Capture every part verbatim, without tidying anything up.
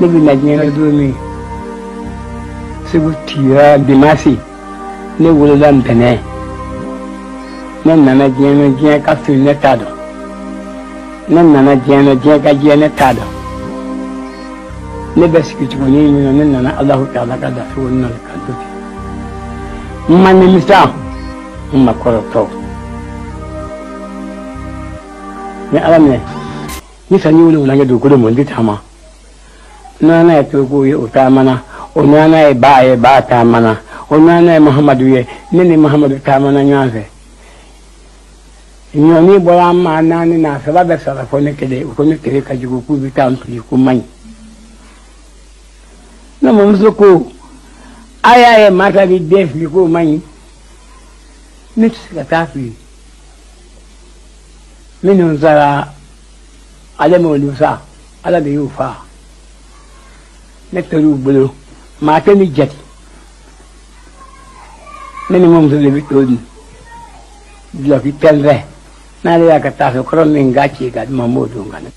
ne bi na diɲɛ na don min segu tira dimasi ne wolola ntɛnɛn ne nana diɲɛ na diɲɛ ka fili ne t'a dɔn ne nana diɲɛ na diɲɛ ka diɲɛ ne t'a dɔn ne bɛ sigi tuguni min na ne nana alahu taala ka dafe o nana ka to ten n ma nimisa n ma kɔrɔtɔ ni ala minɛ ni sanji wolonwula kɛ dugukolo mɔ n tɛ taama nana ye toko ye o taamana o nana ye ba ye ba taamana o nana ye mahamadu ye ne ni mahamadu taamana ɲɔgɔn fɛ ɲɔni bɔra an ma naani na saba bɛ sara fɔ ne kelen o ko ne kelen ka jugu k'u bɛ taa n fili ko man ɲi ne mamuso ko a y'a ye mata bɛ den fili k'o man ɲi ne tɛ se ka taa fili minnu sara ale m'olu sa ala de y'u fa ne tor'u bolo maa tɛ ni jate ne ni mamuso de bɛ to dun duloki tɛnfɛ n'ale y'a ka taa fɛ kɔrɔ min k'a ci ka di ma n b'o don ka ne.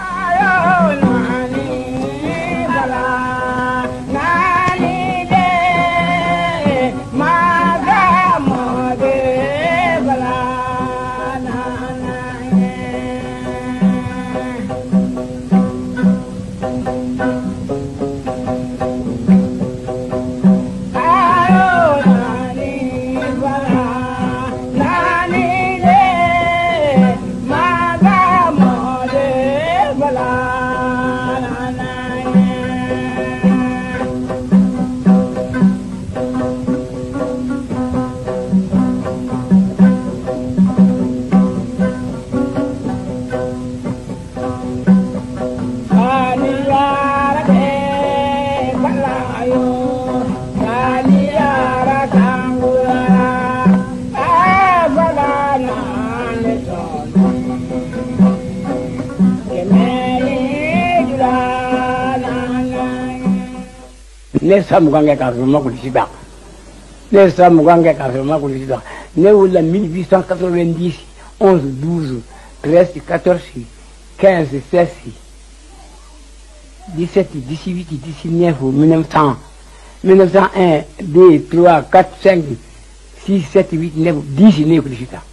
Ne samugange ka fema kulisida ne samugange ka fema kulisida ne wala mille huit cent quatre-vingt-dix onze douze treize quatorze quinze seize dix-sept dix-huit dix-neuf mille neuf cents mille neuf cent un deux trois quatre cinq six sept huit neuf dix ne kulisida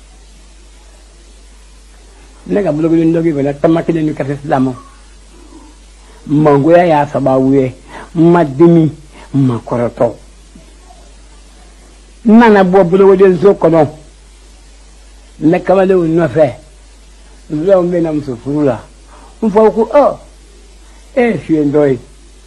ne ka blogo ndogi bena tamakele ni kafe slamo mangoya ya sababuye ma demi ma kɔrɔtɔ n nana bɔ bolokodenso kɔnɔ ne kamalenw nɔfɛ nfɛnw bɛ na muso furu la n fɔ ko ɔ e ye fiyɛntɔ ye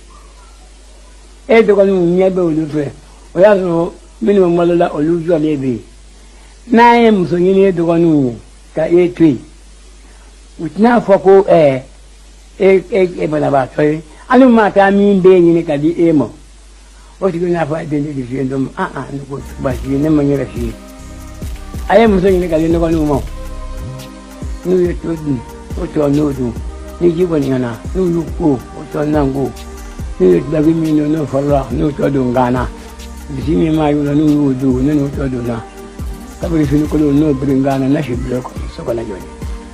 e dɔgɔninw ɲɛ bɛ olu fɛ o y'a sɔrɔ minnu bɛ malo la olu jɔlen bɛ yen n'an ye muso ɲini e dɔgɔninw ye ka e to yen u tɛna fɔ ko ɛɛ e e e banabaatɔ ye. Anu mata min bɛ ɲini ka di e ma o tigi n'a fɔ a den de fiye dɔn ah ah ne ko baasi ye ne ma ɲɛrɛ fiye a ye muso ɲini ka di nɔgɔninw ma n'u ye to dun o tɔ n'o dun ni ji kɔni ɲɛna n'u y'u ko o tɔ n'an ko n'u ye dulaki min don n'o fɔlɔla n'o tɔ don gana bisi min m'a y'o la n'u y'o don ne n'o tɔ don na kabiri fini kolon n'o biri gana ne si bila so kɔnɔ jɔli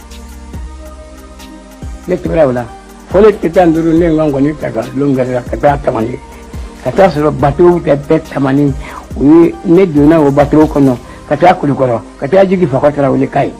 ne tora o la. Fole kita nduru ne ngangoni taka lunga kata tamani kata soro batu tete tamani wi ne duna o batu kono kata kulikoro kata jigi fakatara wole kai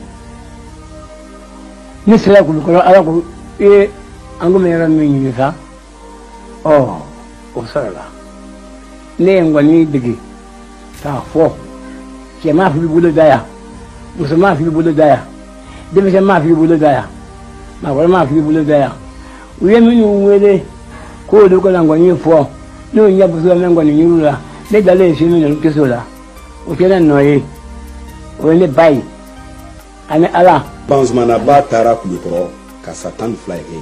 ni sala kulikoro ala ko e angu me ran min ni sa oh o sala ne ngoni digi ta fo ke ma fi bulu daya musulma fi bulu daya debe ma fi bulu daya ma wala ma fi bulu daya we minnu wele ko olu ko langwani fo no nya buso na ngwani nyura ne dale shi min no keso la o kena noye o le bai ane ala banzmana ba tara kulikoro ka satan fly e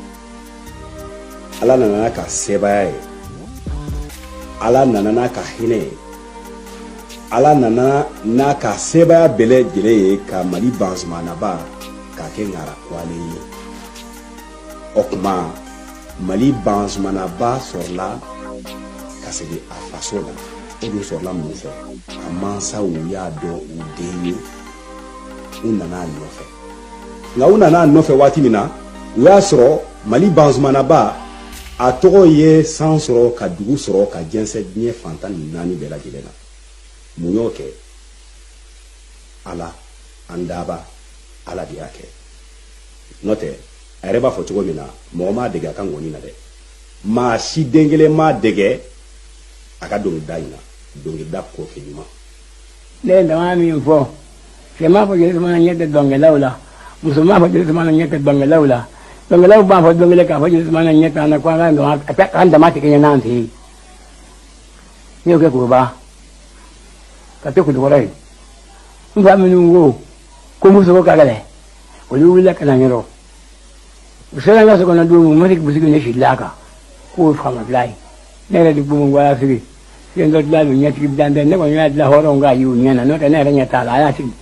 ala nana ka sebaye ala nana ka hine ala nana na ka sebaya bele jele ka mali banzmana ba ka ke ngara kwale yi okuma mali banzmana ba sorla ka se a fasola o do sorla mo fe amansa wo ya do o denye unana no fe nga unana no fe wati mina ya soro mali banzmana ba a tɔgɔ ye san sɔrɔ ka dugu sɔrɔ ka jɛnsɛ diɲɛ fantan ni naani bɛɛ lajɛlen na mun y'o kɛ ala an daba ala de y'a kɛ n'o tɛ a yɛrɛ b'a fɔ cogo min na mɔgɔ m'a dege a ka ŋɔni na dɛ maa si den kelen m'a dege a ka dɔnkilida in na dɔnkilida kɔfɛ ɲuman ne ye dama min fɔ cɛ m'a fɔ jeli sumana ɲɛ tɛ dɔnkɛlaw la muso m'a fɔ jeli sumana ɲɛ tɛ dɔnkɛlaw la dɔnkɛlaw b'a fɔ dɔnkɛlɛ k'a fɔ jeli sumana ɲɛ tɛ an na ko an ka an dama tigɛ ɲɛ n'an tɛ yen ne y'o kɛ kuruba ka to kulukɔrɔ ye n fa minnu ko ko muso ko ka gɛlɛ olu wulila ka na ɲɛrɔ u sera n ka so kɔnɔ don min mɔti busigi ne filila a kan k'o ye faama fila ye ne yɛrɛ de gbɔmɔ wala sigi sen dɔ dilan don ɲɛtigi dan tɛ ne kɔni y'a dilan hɔrɔnw k'a ye u ɲɛ na n'o tɛ ne yɛrɛ ɲɛ t'a la a y'a sigi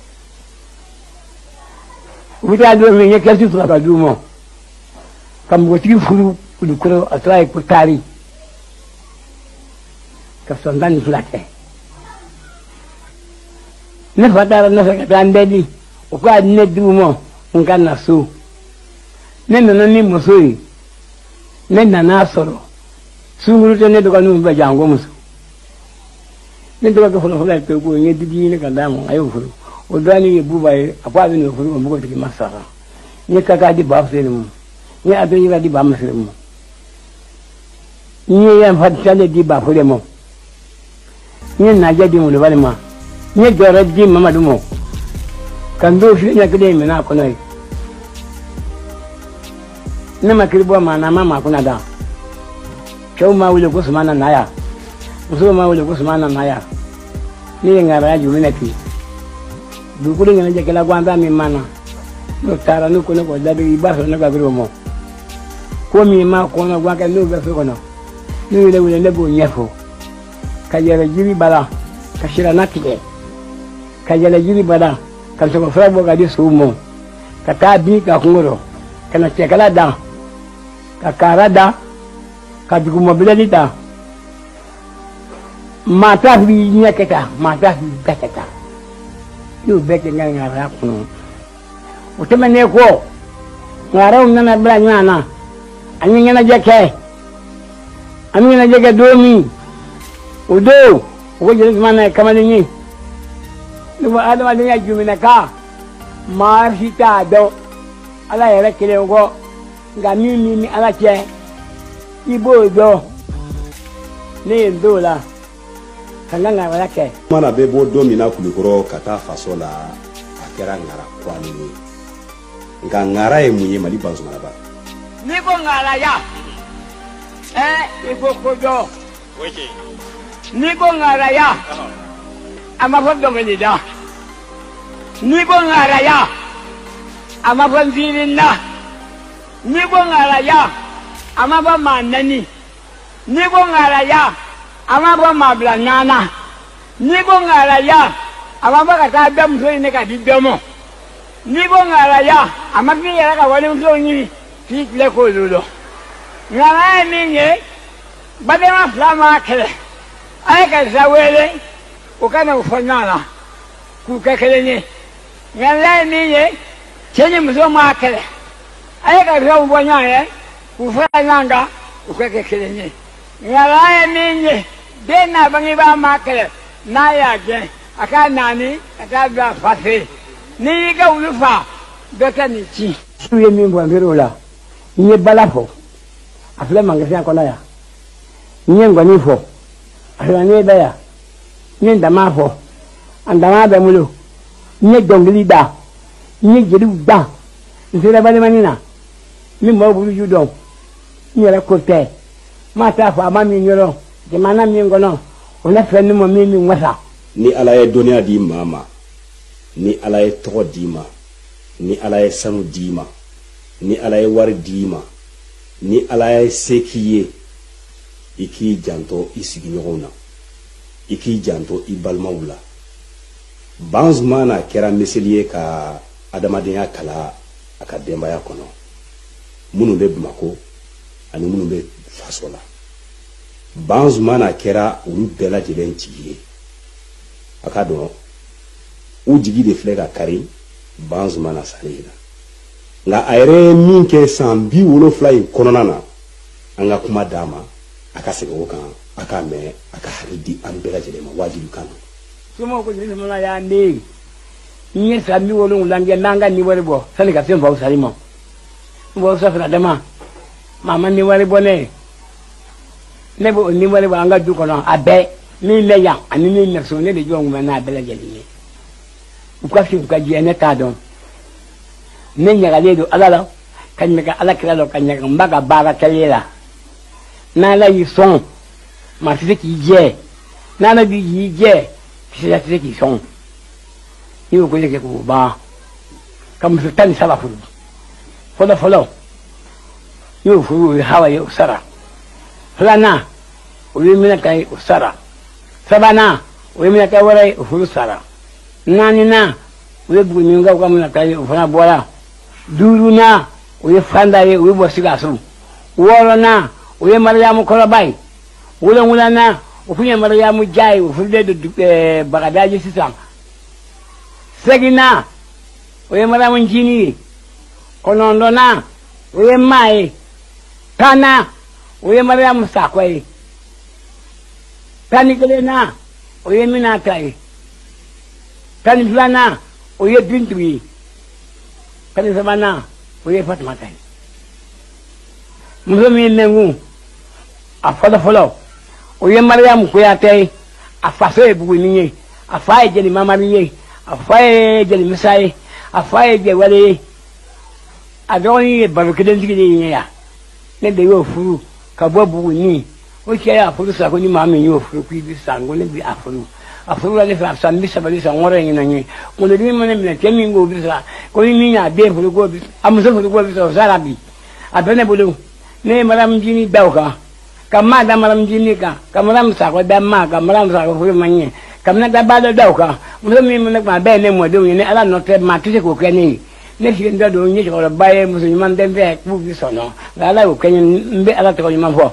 u bɛ taa don min n ye kɛsi fila ka d'u ma ka npogotigi furu kulukɔrɔ a tora ye ko taari ka sɔn tan ni fila kɛ ne fa taara nɔfɛ ka taa n bɛɛ di o ko a di ne d'u ma n ka na so ne nana ni muso ye ne nana sɔrɔ sunkuru tɛ ne dɔgɔninw bɛɛ jan ko muso ne dɔgɔkɛ fɔlɔfɔlɔ ye pewu ko n ye didi ɲini ka d'a ma a y'o furu o dɔgɔnin ye buba ye a ko a bɛ n'o furu ko npogotigi ma sara n ye kaka di ba feere ma n ye abiyira di ba ma feere ma n ye yanfatale di ba feere ma n ye najɛ di molobali ma n ye jɔyɔrɔ di mamadu ma ka n t'o fiye ɲɛ kelen in minɛ a kɔnɔ ye ne ma kiri bɔ maa na ma maa kunna da cɛw m'a wele ko sumana naya musow m'a wele ko sumana naya ne ye ŋaraya juru minɛ ten dugukolo ɲɛnajɛkɛla gansan min mana n'o taara n'o ko ne k'o ladege i b'a sɔrɔ ne ka biri o ma ko min ma kɔnɔ gan kɛ n'o bɛ so kɔnɔ n'o yɛrɛ wele ne b'o ɲɛfɔ ka yɛlɛ jiri bala ka sirana tigɛ ka yɛlɛ jiri bala ka sɔgɔfura bɔ ka di sow ma ka taa bin ka kungo rɔ ka na cɛkala dan ka kaara da ka dugumɔbilɛli ta maa t'a fili ɲɛ kɛ tan maa t'a fili bɛɛ kɛ tan n y'o bɛɛ kɛ n ka ŋaraya kɔnɔ o tɛmɛnen kɔ ŋaraw nana bila ɲɔgɔn na an ye ɲɛnajɛ kɛ an bɛ ɲɛnajɛ kɛ don min o don o ko jeli sumana ye kamalen ye ne ko adamadenya juminɛ kan maa si t'a dɔn ala yɛrɛ kelen kɔ nka min min ni ala cɛ i b'o dɔn ne ye n t'o la ka n ka ŋaraya kɛ. mana bɛ bɔ don min na kulukɔrɔ ka taa faso la a kɛra ŋara kuranin ye nka ŋara ye mun ye mali banzumanaba. n'i ko ŋaraya ɛ i ko kodɔn n'i ko ŋaraya a ma fɔ dɔnkilida n'i ko ŋaraya a ma fɔ nsiirinna n'i ko ŋaraya a ma fɔ maa nani n'i ko ŋaraya a ma fɔ maa bila naana n'i ko ŋaraya a ma fɔ ka taa bɛɛ muso ɲini ka di bɛɛ ma n'i ko ŋaraya a ma f'i yɛrɛ ka walimuso ɲini k'i tile k'olu dɔn ŋaraya ye min ye badenma fila ma kɛlɛ a ye karisa wele o ka na o fɔ ɲɔgɔn na k'u kɛ kelen ye ŋaraya ye min ye cɛ ni muso ma kɛlɛ a ye karisaw bɔ ɲɔgɔn ye k'u fara ɲɔgɔn kan u ka kɛ kelen ye ŋaraya ye min ye den n'a bangebaa ma kɛlɛ n'a y'a gɛn a k'a naani ka taa bila fa fɛ n'i y'i ka wulu fa dɔ tɛ nin ci. su ye min fɔ n feere o la n ye bala fɔ a filɛ magasin kɔnɔ yan n ye ngɔni fɔ a filɛ ne bɛ yan n ye dama fɔ a dama bɛ n bolo n ye dɔnkili da n ye jeliw da n sera balimani na n bɛ maaw buruju dɔn n yɛrɛ ko tɛ n ma taa faama min yɔrɔ jamana min kɔnɔ o ne filɛ ne ma min min wasa. ni ala ye dɔnniya di maa ma ni ala ye tɔgɔ d'i ma ni ala ye sanu d'i ma ni ala ye wari d'i ma ni ala ye se k'i ye i k'i janto i sigiɲɔgɔnw na i k'i janto i balimaw la. Banzumana kɛra miseli ye ka adamadenya kala a ka denbaya kɔnɔ minnu bɛ Bamako ani minnu bɛ faso la. Banzumana kɛra olu bɛɛ lajɛlen jigi ye a ka dɔn u jigi de filɛ ka kari Banzumana salen na nka a yɛrɛ ye min kɛ san bi wolonfila in kɔnɔna na an ka kuma d'a ma a ka segin o kan a k'a mɛn a ka hakili di an bɛɛ lajɛlen ma wajibi kan don. Somo ko ni sama ya ne ni sa mi wolo nglange nanga ni wari bo sani ka sen fa usari mo bo sa fra dama mama ni wari bo ne ne bo ni wari bo anga du kono abe ni le ya ani ni na so ne de jo nguma na bela jeli ni ukwa fi ukwa ji ene ta don ne nya le do alala kan me ka ala kila lo kan nya mbaga bara kalela na la yi son ma se ki je na na bi yi je c'est la tête qui sont. Il faut que les gens bah comme ce temps ça va fou. Follow follow. Il faut que Hawaii au Sara. Flana, au lieu de mettre au Sara. Savana, au lieu de mettre au Fulu Sara. Nanina, au lieu de minga comme la taille au Fana Bola. Duruna, au lieu de Fandaye, au lieu de Bossigasu. Warona, au lieu de Mariam Kolabai. Ulana, ufunya Mariamu Jai, ufude de Bagadaji Sisam. Segina, uye Mariamu Njini, Konondona, uye Mai, Tana, uye Mariamu Sakwai, Tani Kelena, uye Minatai, Tani Flana, uye Bintui, Tani Savana, uye Fatmatai. Musumi Nengu, a follow follow. Oye Mariam Kuyate, a Fafe Bouini, a Faye Jenny Mamari, a Faye Jenny Messiah, a Faye Jewelly, a Donny Barukadenti, then they go through Kabobuini, which I have for the Sakuni Mammy, you for previous and will be after you. A full of the San Missabalis and Warren in a year. When the women and the Kemi go visa, going in a day for the go, I'm so for the go of Zarabi. A Benabulu, name Madame Ginny Belka. Kamada malam jinika, kamaram sako dama, kamaram sako fu manye, kamna tabado dauka. Muso mi mo nakma be ne mo do ni ala no te ma tise ko keni. Ne shi ndo do ni ko baye muso man dem be ku bi sono. Ala ko keni mbe ala to ko man fo.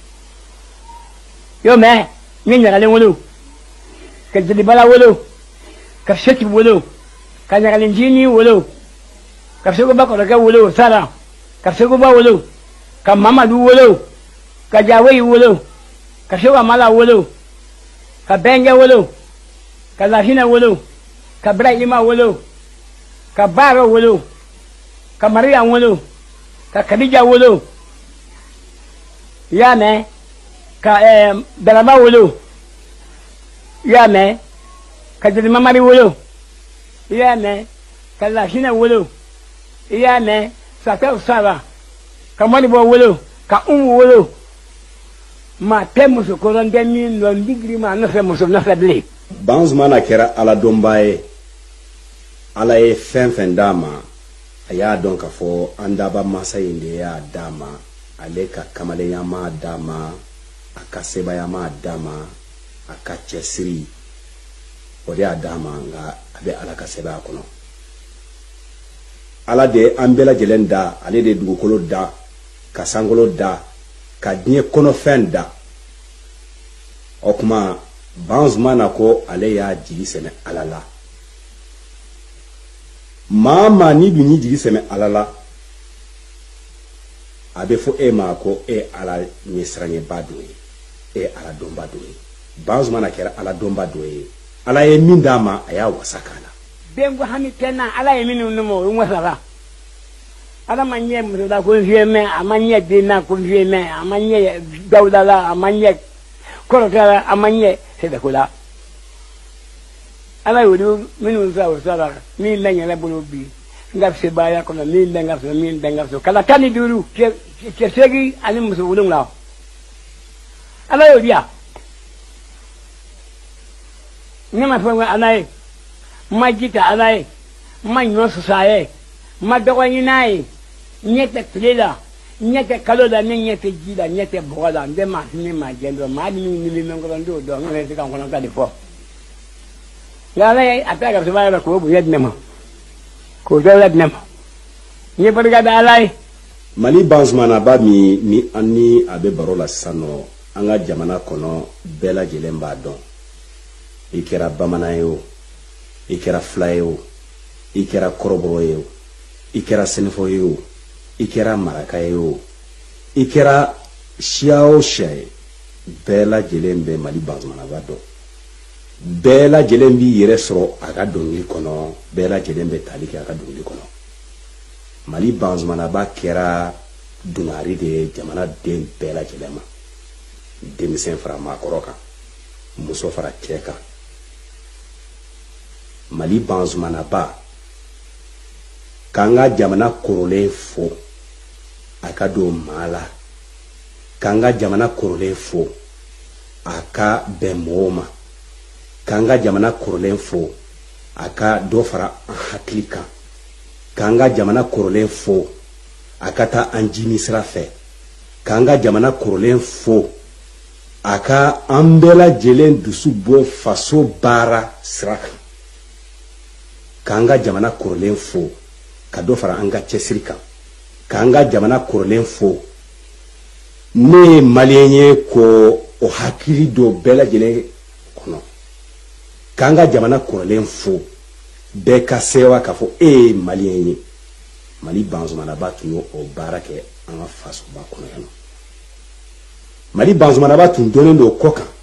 Yo me, ni nya le wolo. Ka jidi bala wolo. Ka sheti wolo. Ka nya le jini wolo. Ka sego ba ko ka wolo sara. Ka sego ba wolo. Ka mama du wolo. Ka Jawe wolo, ka Shoga Mala wolo, ka Benga wolo, ka Lahina wolo, ka Brahima wolo, ka Baro wolo, ka Maria wolo, ka Khadija wolo, ya me, ka eh, Dalaba wolo, ya me, ka Jadima Mari wolo, ya me, ka Lahina wolo, ya me, Sata Usara, ka Malibo wolo, ka Umu wolo. Ma temos o corandemi no ligrima no femos no fadli Banzmana kera ala dombaye ala e fen fen dama aya donc fo andaba masayinde ya dama aleka kamale ya ma dama akaseba ya ma dama akachesiri ode dama nga abe ala kaseba kono ala de ambela jelenda ale de dugukolo da kasangolo da ka diɲɛ kɔnɔfɛn da o kuma Banzmana ko ale y'a jigi sɛmɛ ala la maa maa ni bi ni jigi sɛmɛ ala la a bɛ fɔ e ma ko e ala ɲɛsiranyɛba dɔ ye e ala dɔnba dɔ ye Banzmana kɛra ala dɔnba dɔ ye ala ye min d'a ma a y'a wasa k'a la den ko hami tena ala ye minnu numu o wasara ala manye muda ko fieme amanye dina ko fieme amanye dawdala amanye korotala amanye seda kula ala yodu minu za usara mi lenya la bolobi ngap se baya ko mi lenga so mi lenga so kala kani duru ke ke segi ani muso wulung la ala yodia nyama fa ala majita ala manyo so sae madawani nai nyete plela nyete kalola nyete jida nyete bola ndema ni majendo mali ni ni ngoro ndo do ngale tika kono kali fo ngale ataka subaya ko bu yednema ko yednema ni barga dalai Mali Banzmana ba mi ni ani abe barola sano anga jamana kono bela jelemba don ikera bamanayo ikera flayo ikera korobroyo ikera senfoyo ikera marakayo ikera siya o siya ye bɛɛ lajɛlen bɛ Mali banzumanaba dɔn, bɛɛ lajɛlen b'i yɛrɛ sɔrɔ a ka dɔnkili kɔnɔ, bɛɛ lajɛlen bɛ tali kɛ a ka dɔnkili kɔnɔ. Mali banzumanaba kɛra dungari de ye jamana den bɛɛ lajɛlen ma, denmisɛn fara maakɔrɔ kan, muso fara cɛ kan. Mali banzumanaba k'an ka jamana kɔrɔlen fo a ka don maa la, k'an ka jamana kɔrɔlen fo a ka bɛn mɔgɔw ma, k'an ka jamana kɔrɔlen fo a ka dɔ fara an hakili kan, k'an ka jamana kɔrɔlen fo a ka taa an jimi sira fɛ, k'an ka jamana kɔrɔlen fo a ka an bɛɛ lajɛlen dusu bɔ faso baara sira kan, k'an ka jamana kɔrɔlen fo ka dɔ fara an ka cɛsiri kan, k'an ka jamana kɔrɔlen fo ne ye maliyɛn ye ko o hakili don bɛɛ lajɛlen kɔnɔ, k'an ka jamana kɔrɔlen fo bɛɛ ka sewa k'a fɔ e ye maliyɛn ye. Mali banzumanaba tun y'o o baara kɛ an ka fasoba kɔnɔ yan nɔ. Mali banzumanaba tun donnen don kɔ kan,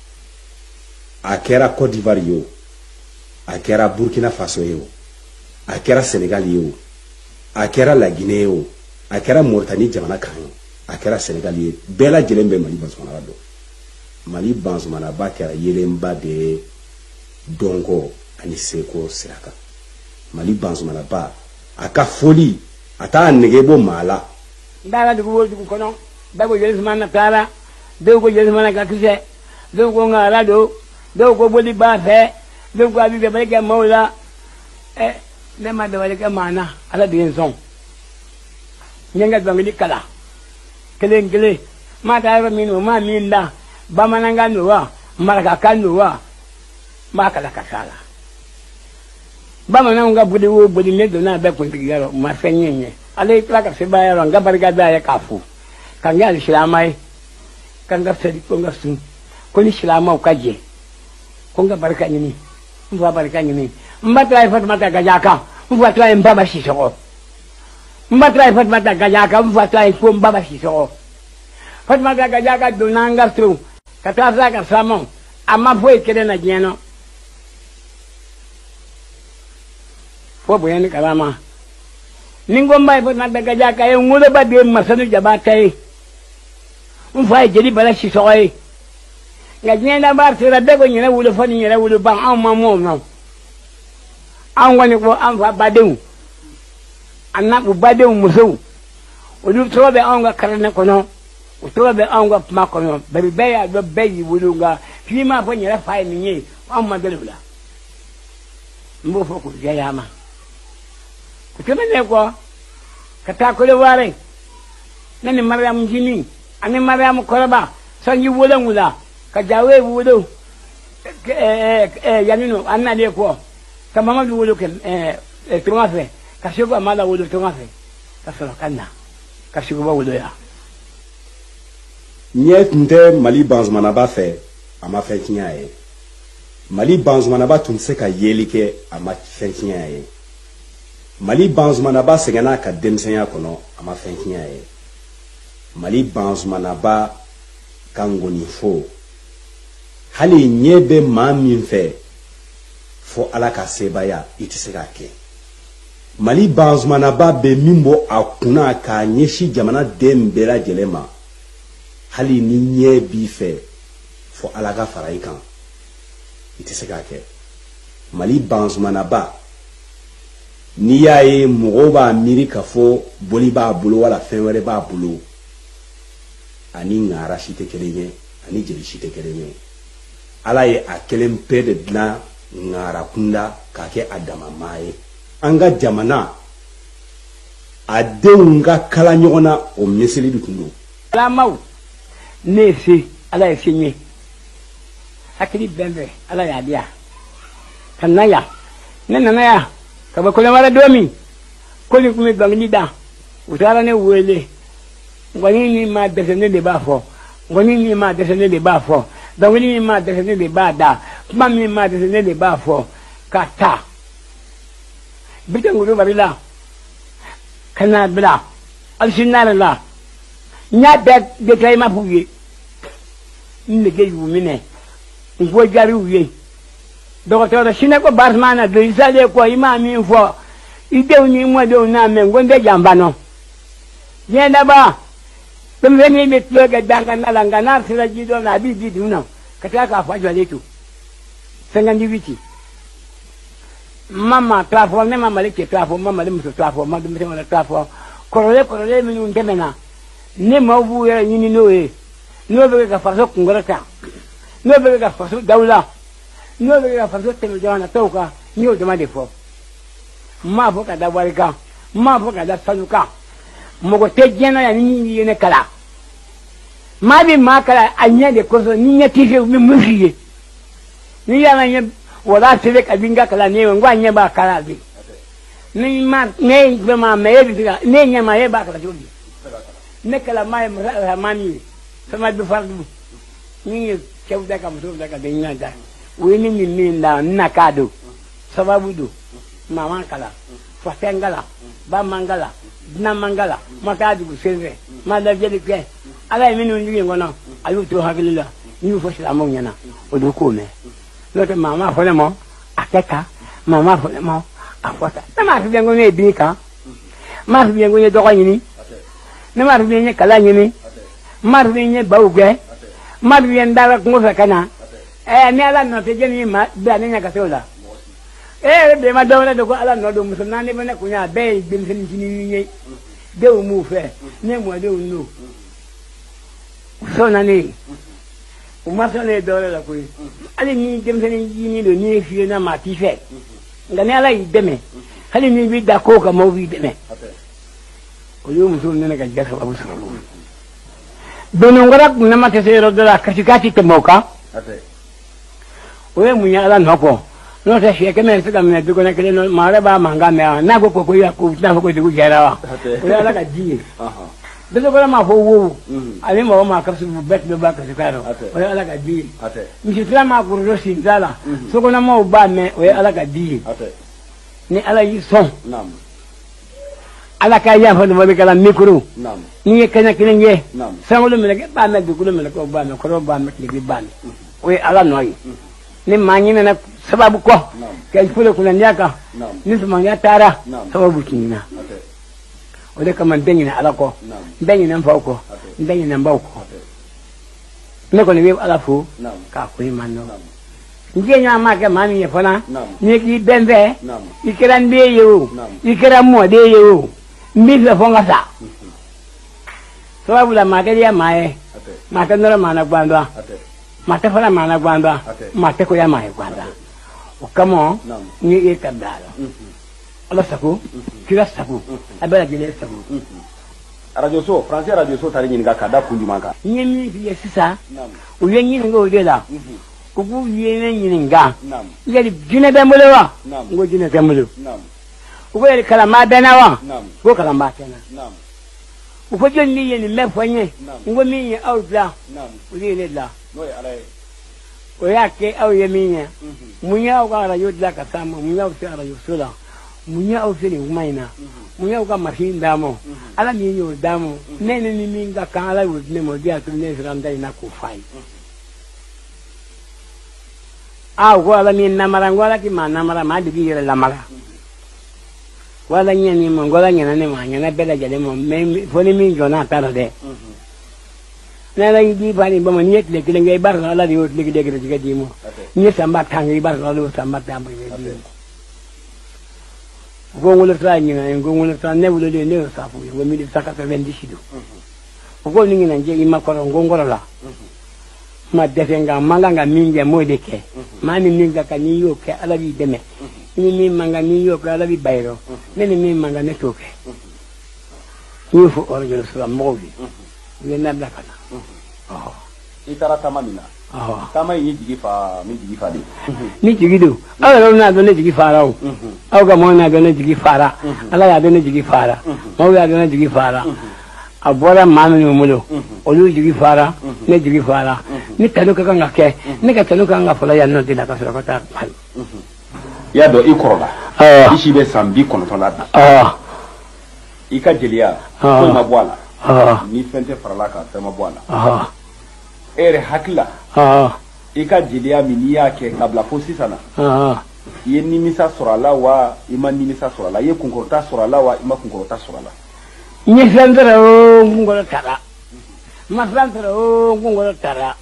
a kɛra Côte d'Ivoire ye o, a kɛra Burkina Faso ye o, a kɛra Sénégal ye o, a kɛra La Guinée ye o, a kɛra Mauritanie jamana kan ye, a kɛra Sénégal ye, bɛɛ lajɛlen bɛ Mali banzumanaba dɔn. Mali banzumanaba kɛra yelenba de ye dɔnko ani seko sira kan. Mali banzumanaba a ka foli a t'a nege bɔ maa la. Dara dugu o dugu kɔnɔ, bɛɛ ko Yelisumana taara, dɔw ko Yelisumana ka kisɛ, dɔw ko ŋaara don, dɔw ko boli b'a fɛ, dɔw ko a bɛ dabali kɛ maaw la. Ɛ ne ma dabali kɛ maa na, Ala de ye n sɔn. N ye n ka dɔnkili kala kelen kelen, maa taa yɔrɔ min o maa min da, bamanankan don wa, marakakan don wa, n b'a kala ka taa la. Bamananw ka boli o boli ne donna a bɛɛ kuntigiyɔrɔ, u ma fɛn ye n ye. Ale ye tila ka sebaaya yɔrɔ, n ka barika da a ye k'a fo, ka n kɛ alisilama ye, ka n ka seli ko n ka sun, ko ni silamaw ka jɛ, ko n ka barika ɲini, n fa barika ɲini. N ba tila ye Fatumata Gajaka, n fa tila ye n ba ba Sisɔgɔ. N ba tila ye Fatumata Gajaka, n fa tila ye ko n ba ba Sisɔgɔ. Fatumata Gajaka donna an ka so, ka taa fila ka silamɛw, a ma foyi kelen na diɲɛ na. Fo bonya ni karama. Ni ko n ba ye Fatumata Gajaka ye, n woloba de ye Masanu Jabata ye, n fa ye Jeli Bala Sisɔgɔ ye. Nka diɲɛ laban sera bɛɛ ko n yɛrɛ wolo fɔ ni n yɛrɛ wolo ban, anw ma mɔ o nɔ. Anw kɔni ko an fa badenw, a na u badenw musow, olu tɔgɔ bɛ anw ka karanɛ kɔnɔ, u tɔgɔ bɛ anw ka kuma kɔnɔ, bari bɛɛ y'a dɔn bɛɛ y'i wolo, nka f'i m'a fɔ n yɛrɛ fa ye nin ye, anw ma deli o la. N b'o fɔ k'u jɛya ma. O tɛmɛnen kɔ, ka taa Koleware, ne ni Mariam Jini ani Mariam Kɔrɔba, sanji wolonwula la, ka Jawe wolo, yanni an nalen kɔ, ka Mamadu wolo tunga fɛ, ka Seko Amada wolo tunga fɛ, ka sɔrɔ ka na, ka Sekoba wolo yan. Ɲɛ tun tɛ Mali banzumanaba fɛ, a ma fɛn tiɲɛ a ye. Mali banzumanaba tun tɛ se ka yeli kɛ, a ma fɛn tiɲɛ a ye. Mali banzumanaba sɛgɛnna a ka denmisɛnya kɔnɔ, a ma fɛn tiɲɛ a ye. Mali banzumanaba ka ŋɔnifo, hali ɲɛ bɛ maa min fɛ, fo Ala ka sebaya i tɛ se k'a kɛ. Mali banzumanaba bɛ min bɔ a kunna k'a ɲɛsin jamana den bɛɛ lajɛlen ma, hali ni ɲɛ b'i fɛ, fo Ala ka fara i kan, i tɛ se k'a kɛ. Mali banzumanaba, n'i y'a ye mɔgɔw b'a miiri k'a fɔ boli b'a bolo wala fɛn wɛrɛ b'a bolo, ani ŋaara si tɛ kelen ye, ani jeli si tɛ kelen ye. Ala ye a kelen pe de dilan ŋaara kunda k'a kɛ a dama maa ye. An ka jamana, a denw ka kala ɲɔgɔn na o miseli de tun don. Alamaw, ne ye se, Ala ye se n ye. Hakili bɛn bɛn, Ala y'a di yan. Ka na yan, ne nana yan, ka bɔ Koleware don min, ko nin tun bɛ dɔnkili da, u taara ne wele. Ngɔni ni ma dɛsɛ ne de b'a fɔ, ngɔni ni ma dɛsɛ ne de b'a fɔ, dɔnkili min ma dɛsɛ ne de b'a da, kuma min ma dɛsɛ ne de b'a fɔ, ka taa. Bitɔn Kulubali la, ka n'a bila Alisinare la, nya be de kai ma buye ni ge yu mine ngo jari uye docteur shine ko barsmana de isale ko imami fo ide ni mo de na me ngonde jamba no yenda ba tum veni mit lo ga danga na langa na sira jido na bi bi duna kataka fa jwale tu sengandi witi mama trafo ne mama le ke trafo mama le muso trafo mama le muso trafo korole korole mi un temena ne mawu ya yini noe no be ga faso kungorata no be ga faso daula no be ga faso teme jana toka ni o demande fo ma fo ka da warika ma fo ka da sanuka mo go tejena ya ni ni ne kala ma bi ma kala anya de koso ni nya tife mi mufiye ni ya na wala tebe ka binga kala ne ngwa nya ba kala bi ni ma ne be ma me bi ne nya ma ye ba kala jobi ne kala ma ma mami sama bi fardu ni kew da kam so da ka de nya da we ni ni ni na na kado sababu do mama kala fa tengala ba mangala na mangala maka du senre ma da jeli ke ala mi ni ngi ngono ayu to hakilila ni fo sila mo nyana o do ko me lo te mama fo le mo akeka mama fo le mo afota na ma fi ngo ne bi ka ma fi ngo ne do ko ni ne ma fi ne kala ni ma fi ne ba uge ma fi ndala ko fa kana eh ne ala no te jeni ma da ne nya ka sola eh be ma do na do ko ala no do muso na ne be ne kunya be be mi ni ni de o mu fe ne mo de o no so na ni o ma so ne do la ko ali ni dem se ni ni do ni fi na ma ti fe nga ne ala yi deme hali ni bi da ko ka mo bi deme o yo muso ne ka jasa abu so dono ngara na ma te se ro do la katikati te moka ate o ye munya ala no ko no te she ke me se ka me bi ko na kele no mare ba manga me na go ko ko ya ko na ko de ku jara wa o ya la ka ji aha de ko ma fo wo ali mo ma ka su bet do ba ka se ka ro o ya la ka ji ate mi se tra ma ko ro sin dala so ko na mo ba me o ya la ka ji ate ni ala yi son nam ala ka ya fa no be kala mikro nam ni ke na kele ye nam sangolo me ke ba me du ko me ko ba me ko ba me ke ba me o ya ala no yi ni manyi na sababu ko kai fule kuna nyaka ni sama ya tara sababu kinina o de kama denyi na alako denyi na mfa ko denyi na mba ko ne ko ni ala fu ka ko imano nje nya ma ke mami ye fona ni ki benbe ikira mbe yo ikira mo de yo mbi fe fonga sa sababu la magalia mae makandora mana gwandwa mate fala mana gwanda mate ko ya mai gwanda o kamo ni e kadala ala sako kira sako abala gele sako radio so français radio so tari nyinga kada kunjumaka nyemi fi sisa o yenyi ngo de la ko bu yene nyinga yeli jine be molewa ngo jine be mole ko yeli kala ma benawa ko kala ma tena o ko jonni yeni me fanye ngo mi awla o yele la no ya alai o ya ke au yeminya munya ga ra yodla ka sama munya o sara yusula munya o fili umaina munya ga mahin damo ala mi yo damo nene ni minga kan ala wo ne mo dia tu ne sram dai na ku fai a ko ala mi na marango ala ki mana mara ma digi yere la mara wala nyani mo ngola nyana ne ma nyana bela jale mo me foni mi jona tara de na la yi bani ba man yet le kile ngay bar la di wot legi degre jiga di mo ni samba tangi bar la lu samba tamba di gongul tra ni ngai gongul tra ne wulo de ne sa fu yo mi di sakata vendi sido ko ni ngina je ima ko ngongoro la ma defenga manga nga minje mo de ke ma ni minga ka ni yo ke ala bi deme ni mi manga ni yo ka ala bi bayro ne ni mi manga ne toke ni fu orjo sa mo bi ni na la kana oh itara tamamina oh tama yi jigi fa mi jigi fa di ni jigi do ala na do ne jigi fa ra o aw ga mo na do ne jigi fa ra ala ya do ne jigi fa ra mo ya do ne jigi fa ra abora mami ni mulo olu jigi fa ra ne jigi fa ra ni tanu ka nga ke ni ka tanu ka nga fola ya no de la ka so ka ta ya do ikorola ah ishi be sambi kono to la ah ika jelia ko ma bwala ni fɛn tɛ farala kan fɛn ma bɔ a la e yɛrɛ hakili la i ka jeliya min n'i y'a kɛ ka bila fo sisan na i ye nimisa sɔrɔ a la wa i ma nimisa sɔrɔ a la i ye kunkɔrɔta sɔrɔ a la wa i ma kunkɔrɔta sɔrɔ a la n ye fɛn sɔrɔ o kunkɔrɔ tara n ma fɛn sɔrɔ o kunkɔrɔ tara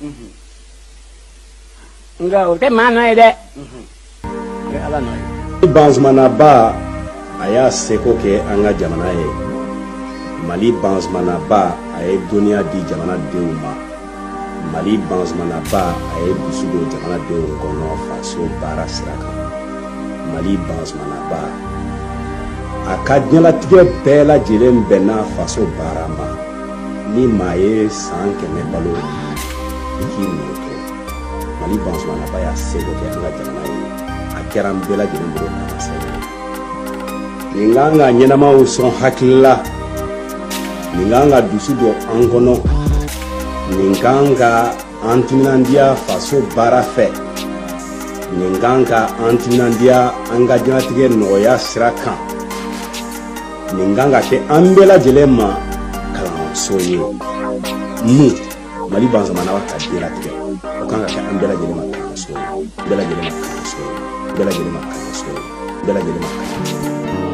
nka o tɛ maa nɔ ye dɛ o ye ala nɔ ye. Banzumanaba a y'a seko kɛ an ka jamana ye Mali Banzumanaba a ye dɔnniya di jamanadenw ma Mali Banzumanaba a ye dusu don jamanadenw kɔnɔ faso baara sira kan Mali Banzumanaba a ka diɲɛlatigɛ bɛɛ lajɛlen bɛnna faso baara ma ni maa ye san kɛmɛ balo i k'i nɔ to Mali Banzumanaba y'a seko kɛ an ka jamana ye a kɛra an bɛɛ lajɛlen bolo tamasɛn ye nin kan ka ɲɛnamaw sɔn hakili la nin kan ka dusu don an kɔnɔ nin kan ka an timinandiya faso baara fɛ nin kan ka an timinandiya an ka diɲɛlatigɛ nɔgɔya sira kan nin kan ka kɛ an bɛɛ lajɛlen ma kalanso ye mun Mali Banzumanaba ka diɲɛlatigɛ o kan ka kɛ an bɛɛ lajɛlen ma kalanso ye bɛɛ lajɛlen ma kalanso ye bɛɛ lajɛlen ma kalanso ye bɛɛ lajɛlen ma kalanso ye